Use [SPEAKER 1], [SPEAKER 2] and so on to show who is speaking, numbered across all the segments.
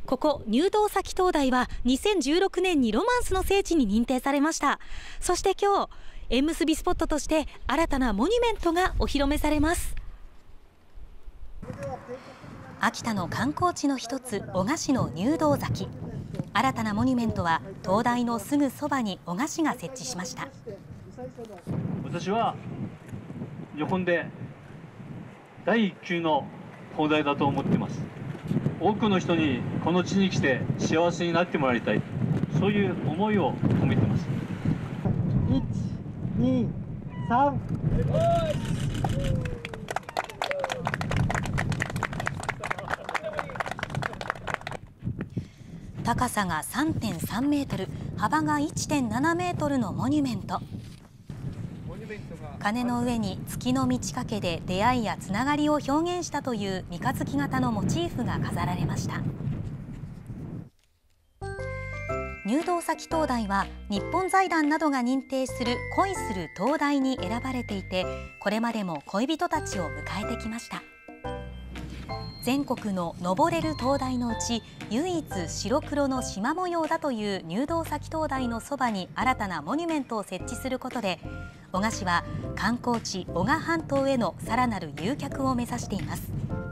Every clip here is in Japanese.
[SPEAKER 1] ここ入道崎灯台は2016年にロマンスの聖地に認定されました。そして今日縁結びスポットとして新たなモニュメントがお披露目されます。秋田の観光地の一つ男鹿市の入道崎、新たなモニュメントは灯台のすぐそばに男鹿市が設置しました。
[SPEAKER 2] 私は日本で第一級の灯台だと思っています。多くの人にこの地に来て幸せになってもらいたい、そういう思いを込めています。1、2、3。
[SPEAKER 1] 高さが 3.3 メートル、幅が 1.7 メートルのモニュメント。鐘の上に月の満ち欠けで出会いやつながりを表現したという三日月型のモチーフが飾られました。入道崎灯台は日本財団などが認定する恋する灯台に選ばれていて、これまでも恋人たちを迎えてきました。全国の登れる灯台のうち唯一白黒の縞模様だという入道崎灯台のそばに新たなモニュメントを設置することで、男鹿市は観光地男鹿半島へのさらなる誘客を目指しています。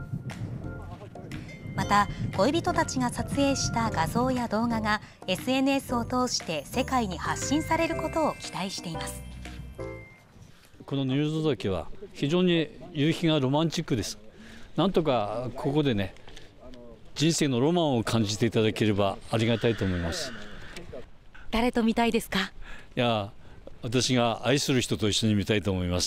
[SPEAKER 1] また恋人たちが撮影した画像や動画が SNS を通して世界に発信されることを期待しています。
[SPEAKER 3] この入道崎は非常に夕日がロマンチックです。なんとかここでね、人生のロマンを感じていただければありがたいと思います。
[SPEAKER 1] 誰と見たいですか？
[SPEAKER 3] いや、私が愛する人と一緒に見たいと思います。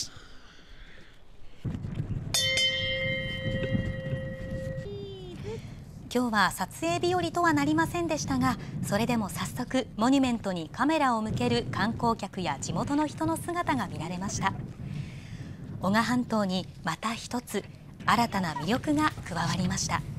[SPEAKER 1] 今日は撮影日和とはなりませんでしたが、それでも早速モニュメントにカメラを向ける観光客や地元の人の姿が見られました。男鹿半島にまた一つ新たな魅力が加わりました。